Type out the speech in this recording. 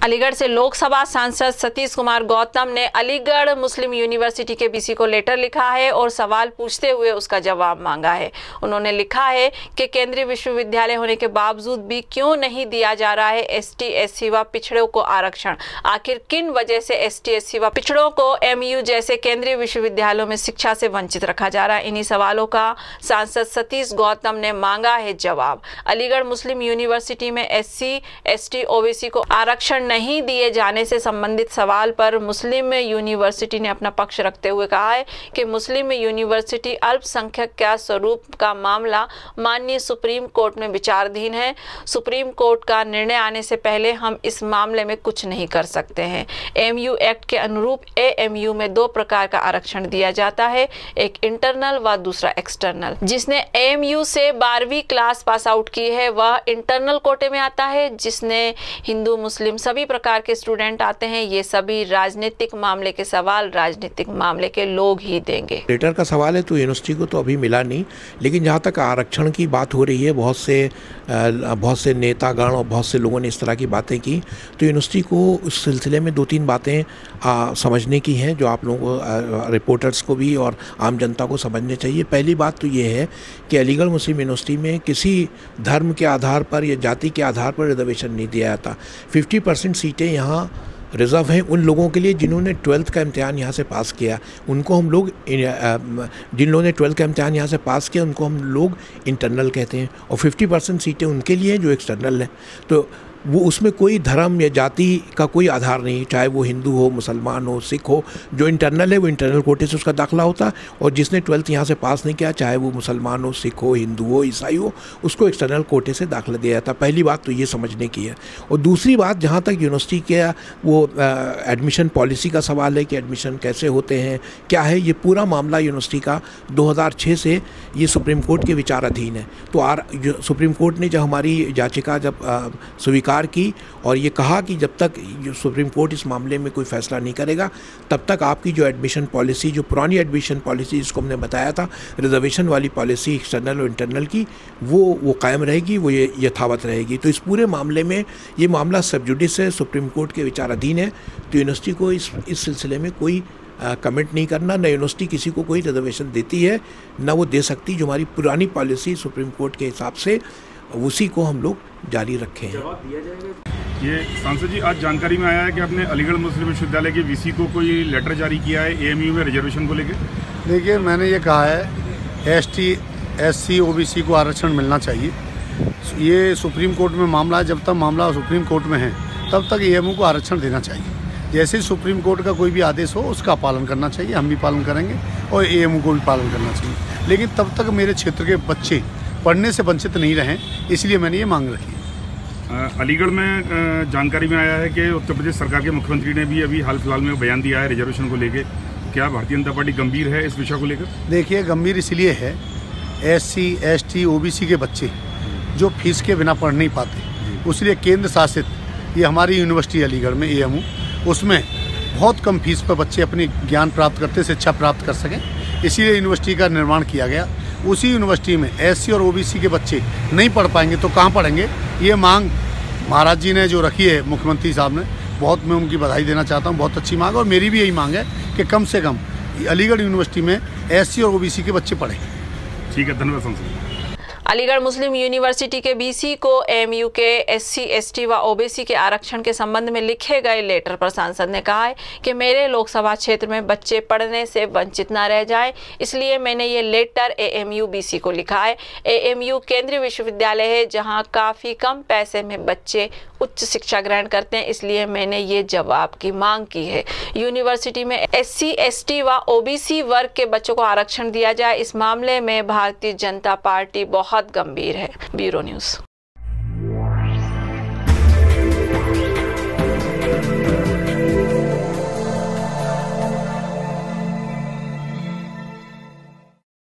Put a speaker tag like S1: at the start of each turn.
S1: अलीगढ़ से लोकसभा सांसद सतीश कुमार गौतम ने अलीगढ़ मुस्लिम यूनिवर्सिटी के वीसी को लेटर लिखा है और सवाल पूछते हुए उसका जवाब मांगा है। उन्होंने लिखा है कि केंद्रीय विश्वविद्यालय होने के बावजूद भी क्यों नहीं दिया जा रहा है एसटी एससी व पिछड़ों को आरक्षण। आखिर किन वजह से एसटी एससी व पिछड़ों को एमयू जैसे केंद्रीय विश्वविद्यालयों में शिक्षा से वंचित रखा जा रहा है। इन्हीं सवालों का सांसद सतीश गौतम ने मांगा है जवाब। अलीगढ़ मुस्लिम यूनिवर्सिटी में एससी एसटी ओबीसी को आरक्षण नहीं दिए जाने से संबंधित सवाल पर मुस्लिम यूनिवर्सिटी ने अपना पक्ष रखते हुए कहा है कि मुस्लिम यूनिवर्सिटी अल्पसंख्यक के स्वरूप का मामला माननीय सुप्रीम कोर्ट में विचाराधीन है। सुप्रीम कोर्ट का निर्णय आने से पहले हम इस मामले में कुछ नहीं कर सकते हैं। एमयू एक्ट के अनुरूप एएमयू में दो प्रकार का आरक्षण दिया जाता है, एक इंटरनल व दूसरा एक्सटर्नल। जिसने एएमयू से 12वीं क्लास पास आउट की है वह इंटरनल कोटे में आता है, जिसने हिंदू मुस्लिम सभी प्रकार के स्टूडेंट आते हैं। ये सभी राजनीतिक मामले के सवाल राजनीतिक मामले के लोग ही देंगे।
S2: लेटर का सवाल है तो यूनिवर्सिटी को तो अभी मिला नहीं, लेकिन जहाँ तक आरक्षण की बात हो रही है बहुत से नेतागण और बहुत से लोगों ने इस तरह की बातें की, तो यूनिवर्सिटी को उस सिलसिले में 2-3 बातें समझने की हैं जो आप लोगों को, रिपोर्टर्स को भी और आम जनता को समझने चाहिए। पहली बात तो ये है कि अलीगढ़ मुस्लिम यूनिवर्सिटी में किसी धर्म के आधार पर या जाति के आधार पर रिजर्वेशन नहीं दिया जाता। 50% सीटें यहाँ रिज़र्व हैं उन लोगों के लिए जिन्होंने 12th का इम्तिहान यहाँ से पास किया। उनको हम लोग, जिन लोगों ने 12th का इम्तिहान यहाँ से पास किया उनको हम लोग इंटरनल कहते हैं, और 50% सीटें उनके लिए हैं जो एक्सटर्नल हैं। तो वो उसमें कोई धर्म या जाति का कोई आधार नहीं, चाहे वो हिंदू हो, मुसलमान हो, सिख हो। जो इंटरनल है वो इंटरनल कोटे से उसका दाखिला होता है, और जिसने 12th यहाँ से पास नहीं किया, चाहे वो मुसलमान हो, सिख हो, हिंदू हो, ईसाई हो, उसको एक्सटर्नल कोटे से दाखिला दिया जाता है। पहली बात तो ये समझने की है। और दूसरी बात, जहाँ तक यूनिवर्सिटी के वो एडमिशन पॉलिसी का सवाल है कि एडमिशन कैसे होते हैं, क्या है, ये पूरा मामला यूनिवर्सिटी का 2006 से ये सुप्रीम कोर्ट के विचाराधीन है। तो सुप्रीम कोर्ट ने जब हमारी याचिका स्वीकार की और ये कहा कि जब तक सुप्रीम कोर्ट इस मामले में कोई फैसला नहीं करेगा तब तक आपकी जो एडमिशन पॉलिसी, जो पुरानी एडमिशन पॉलिसी जिसको हमने बताया था रिजर्वेशन वाली पॉलिसी एक्सटर्नल और इंटरनल की, वो कायम रहेगी, वो ये यथावत रहेगी। तो इस पूरे मामले में ये मामला सब जुडिस है, सुप्रीम कोर्ट के विचाराधीन है। तो यूनिवर्सिटी को इस सिलसिले में कोई कमेंट नहीं करना। न यूनिवर्सिटी किसी को कोई रिजर्वेशन देती है न वो दे सकती। जो हमारी पुरानी पॉलिसी सुप्रीम कोर्ट के हिसाब से उसी को हम लोग जारी रखे हैं।
S3: ये सांसद जी, आज जानकारी में आया है कि आपने अलीगढ़ मुस्लिम विश्वविद्यालय के वीसी को कोई लेटर जारी किया है एएमयू में रिजर्वेशन को लेकर।
S4: देखिए, मैंने ये कहा है एसटी एससी ओबीसी को आरक्षण मिलना चाहिए। ये सुप्रीम कोर्ट में मामला है, जब तक मामला सुप्रीम कोर्ट में है तब तक एएमयू को आरक्षण देना चाहिए। जैसे सुप्रीम कोर्ट का कोई भी आदेश हो उसका पालन करना चाहिए, हम भी पालन करेंगे और एएमयू को भी पालन करना चाहिए। लेकिन तब तक मेरे क्षेत्र के बच्चे पढ़ने से वंचित नहीं रहें, इसलिए मैंने ये मांग रखी है।
S3: अलीगढ़ में जानकारी में आया है कि उत्तर प्रदेश सरकार के मुख्यमंत्री ने भी अभी हाल फिलहाल में बयान दिया है रिजर्वेशन को लेकर। क्या भारतीय जनता पार्टी गंभीर है इस विषय को लेकर?
S4: देखिए, गंभीर इसलिए है, एससी एसटी ओबीसी के बच्चे जो फीस के बिना पढ़ नहीं पाते, इसलिए केंद्र शासित ये हमारी यूनिवर्सिटी अलीगढ़ में एएमयू, उसमें बहुत कम फीस पर बच्चे अपनी ज्ञान प्राप्त करते, शिक्षा प्राप्त कर सकें, इसीलिए यूनिवर्सिटी का निर्माण किया गया। उसी यूनिवर्सिटी में एससी और ओबीसी के बच्चे नहीं पढ़ पाएंगे तो कहाँ पढ़ेंगे? ये मांग महाराज जी ने जो रखी है, मुख्यमंत्री साहब ने, बहुत मैं उनकी बधाई देना चाहता हूँ। बहुत अच्छी मांग, और मेरी भी यही मांग है कि कम से कम अलीगढ़ यूनिवर्सिटी में एससी और ओबीसी के बच्चे पढ़ें।
S3: ठीक है, धन्यवाद सांसद।
S1: अलीगढ़ मुस्लिम यूनिवर्सिटी के बीसी को एमयू के एससी एसटी व ओबीसी के आरक्षण के संबंध में लिखे गए लेटर पर सांसद ने कहा है कि मेरे लोकसभा क्षेत्र में बच्चे पढ़ने से वंचित न रह जाएं, इसलिए मैंने ये लेटर एएमयू बीसी को लिखा है। एएमयू केंद्रीय विश्वविद्यालय है जहां काफ़ी कम पैसे में बच्चे उच्च शिक्षा ग्रहण करते हैं, इसलिए मैंने ये जवाब की मांग की है। यूनिवर्सिटी में एससी एसटी व ओबीसी वर्ग के बच्चों को आरक्षण दिया जाए, इस मामले में भारतीय जनता पार्टी बहुत गंभीर है। Bureau news.